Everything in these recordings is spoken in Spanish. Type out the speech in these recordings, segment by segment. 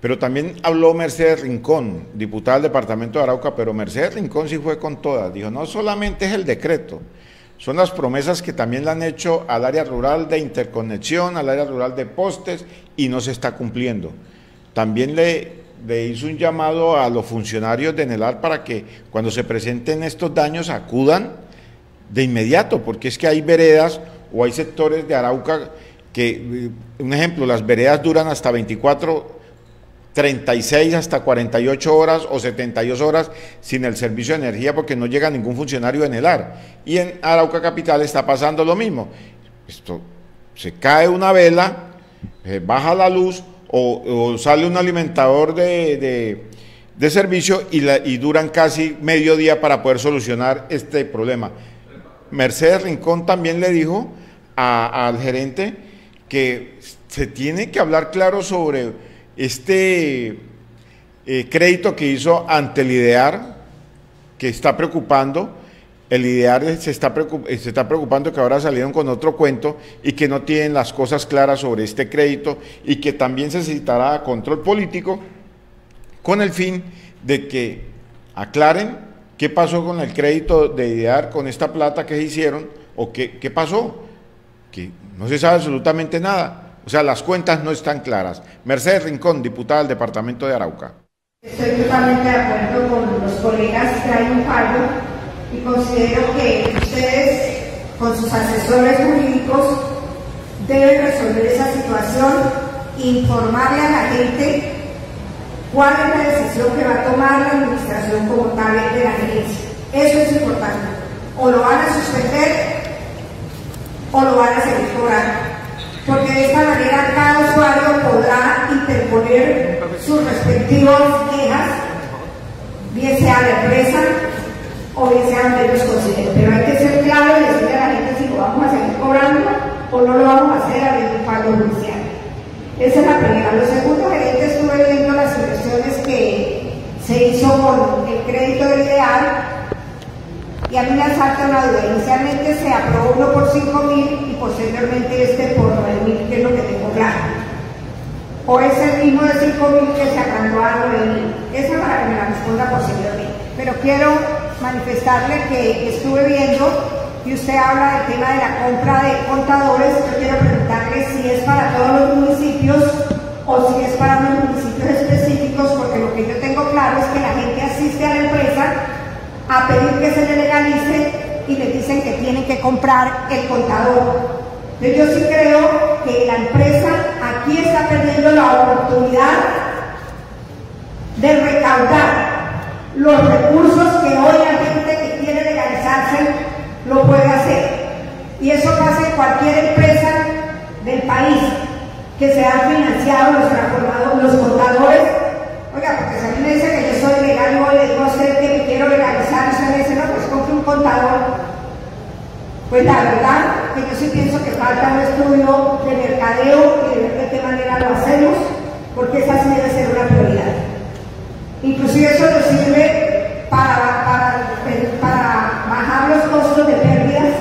Pero también habló Mercedes Rincón, diputada del departamento de Arauca, pero Mercedes Rincón sí fue con todas. Dijo, no solamente es el decreto, son las promesas que también le han hecho al área rural de interconexión, al área rural de postes, y no se está cumpliendo. También le hizo un llamado a los funcionarios de Enelar para que cuando se presenten estos daños acudan de inmediato, porque es que hay veredas o hay sectores de Arauca que, un ejemplo, las veredas duran hasta 24, 36 hasta 48 horas o 72 horas sin el servicio de energía porque no llega ningún funcionario de Enelar. Y en Arauca Capital está pasando lo mismo. Esto, se cae una vela, baja la luz o sale un alimentador de servicio y duran casi medio día para poder solucionar este problema. Mercedes Rincón también le dijo al gerente que se tiene que hablar claro sobre este crédito que hizo ante el IDEAR, que está preocupando. El IDEAR se está preocupando que ahora salieron con otro cuento y que no tienen las cosas claras sobre este crédito y que también se necesitará control político con el fin de que aclaren qué pasó con el crédito de IDEAR, con esta plata que se hicieron o qué pasó, que no se sabe absolutamente nada. O sea, las cuentas no están claras. Mercedes Rincón, diputada del departamento de Arauca. Estoy totalmente de acuerdo con los colegas que hay un fallo y considero que ustedes, con sus asesores jurídicos, deben resolver esa situación, informarle a la gente cuál es la decisión que va a tomar la administración como tal de la gerencia. Eso es importante. O lo van a suspender o lo van a seguir cobrando. Porque de esta manera cada usuario podrá interponer sus respectivas quejas, bien sea a la empresa o bien sea donde ellos consideren. Pero hay que ser claro y decirle a la gente si lo vamos a seguir cobrando o no lo vamos a hacer a un fallo judicial. Esa es la primera. Lo segundo, gerente, estuve viendo las inversiones que se hizo con el crédito del IDEAR y a mí me asalta una duda. Inicialmente se aprobó uno por 5.000 y posteriormente este por 9.000, que es lo que tengo claro. O es el mismo de 5.000 que se agrandó a 9.000. Esa para que me la responda posteriormente. Pero quiero manifestarle que estuve viendo y usted habla del tema de la compra de contadores. Yo quiero preguntarle si es para todos los municipios o si es para unos municipios específicos, porque lo que yo tengo claro es que la gente asiste a la empresa a pedir que se le legalice y le dicen que tienen que comprar el contador. Entonces yo sí creo que la empresa aquí está perdiendo la oportunidad de recaudar los recursos que hoy la gente que quiere legalizarse lo puede hacer. Y eso pasa en cualquier empresa del país que se han financiado los contadores. Oiga, porque si a mí me dice que yo soy legal, yo le digo a usted que me quiero legalizar, y usted me dice, no, pues compre un contador. Pues la verdad que yo sí pienso que falta un estudio de mercadeo y de ver de qué manera lo hacemos, porque esa sí debe ser una prioridad. Inclusive eso nos sirve para bajar los costos de pérdidas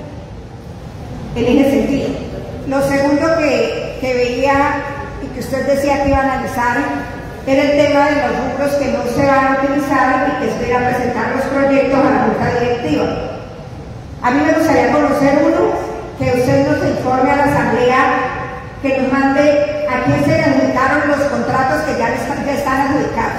en ese sentido. Lo segundo que veía y que usted decía que iba a analizar era el tema de los rubros que no se van a utilizar y que espera presentar los proyectos a la Junta Directiva. A mí me gustaría conocer uno, que usted nos informe a la Asamblea, que nos mande a quién se le adjudicaron los contratos que ya están adjudicados.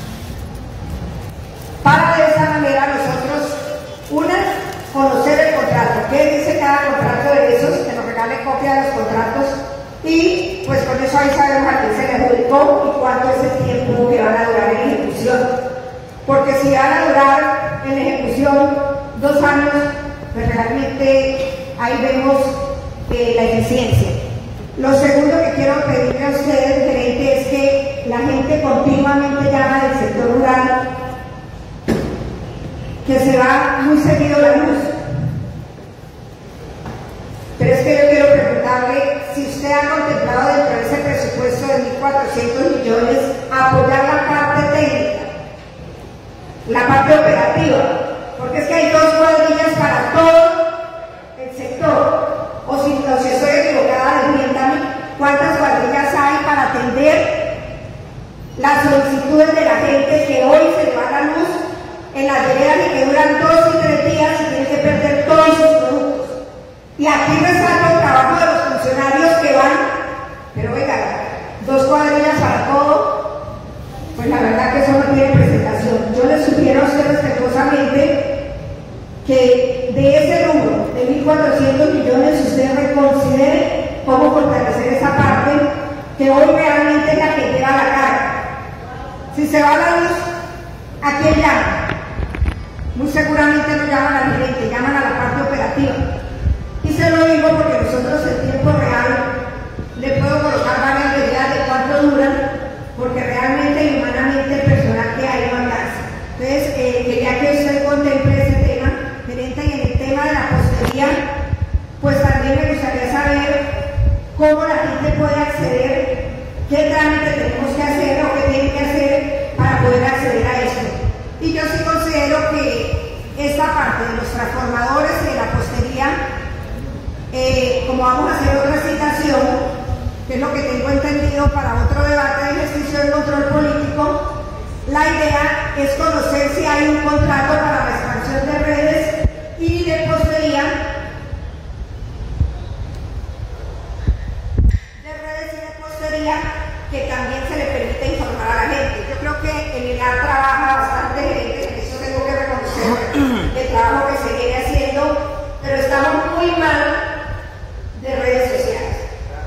Para de esa manera nosotros, conocer el contrato, qué dice cada contrato de esos, que nos regale copia de los contratos y pues con eso ahí sabemos a quién se le adjudicó y cuánto es el tiempo que van a durar en ejecución. Porque si van a durar en ejecución 2 años, pues realmente ahí vemos la eficiencia. Lo segundo que quiero pedirle a ustedes, gerente, es que la gente continuamente llama del sector rural que se va muy seguido la luz. Pero es que yo quiero preguntarle si usted ha contemplado dentro de ese presupuesto de 1.400 millones apoyar la parte técnica, la parte operativa, porque es que hay 2 cuadrillas para todo el sector. O si estoy equivocada, desmiéntame, ¿cuántas cuadrillas hay para atender las solicitudes de la gente que hoy se le va la luz en las veredas y que duran 2 y 3 días y tienen que perder todos sus productos. Y aquí resalto el trabajo de los funcionarios que van, pero oiga, 2 cuadrillas para todo, pues la verdad que eso no tiene presentación. Yo les sugiero a ustedes respetuosamente que de ese rubro de 1.400 millones usted reconsidere cómo fortalecer esa parte que hoy realmente es la que lleva la carga. Si se va la luz, ¿a quién llama? Muy seguramente no llaman al gerente, llaman a la parte operativa. Y se lo digo porque nosotros en tiempo real le puedo colocar varias medidas de cuánto duran, porque realmente y humanamente el personal que hay no alcanza. Entonces, quería que usted contemple ese tema, gerente, y en el tema de la postería, pues también me gustaría saber cómo la gente puede acceder, qué trámite tenemos que hacer o qué tiene que hacer para poder acceder a esto. Y yo sí considero que esta parte de los transformadores y de la postería, como vamos a hacer otra citación, que es lo que tengo entendido para otro debate de ejercicio del control político, la idea es conocer si hay un contrato para la expansión de redes y de postería, que también se le permite informar a la gente. Yo creo que el INAR trabaja bastante, gerente, eso tengo que reconocer el trabajo que se viene haciendo, pero estamos muy mal de redes sociales.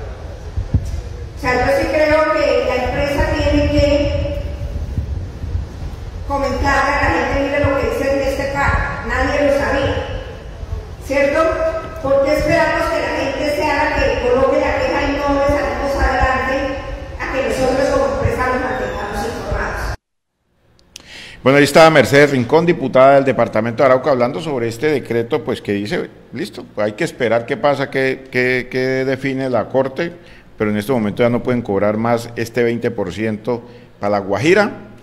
O sea, yo sí creo que la empresa tiene que comentarle a la gente, mire lo que dicen de este carro, nadie lo sabía, ¿cierto? ¿Por qué esperamos que la gente sea la que coloque la queja y no le salimos adelante a que nosotros como empresa nos mantengamos informados? Bueno, ahí está Mercedes Rincón, diputada del departamento de Arauca, hablando sobre este decreto, pues que dice, listo, hay que esperar qué pasa, qué define la Corte, pero en este momento ya no pueden cobrar más este 20% para La Guajira,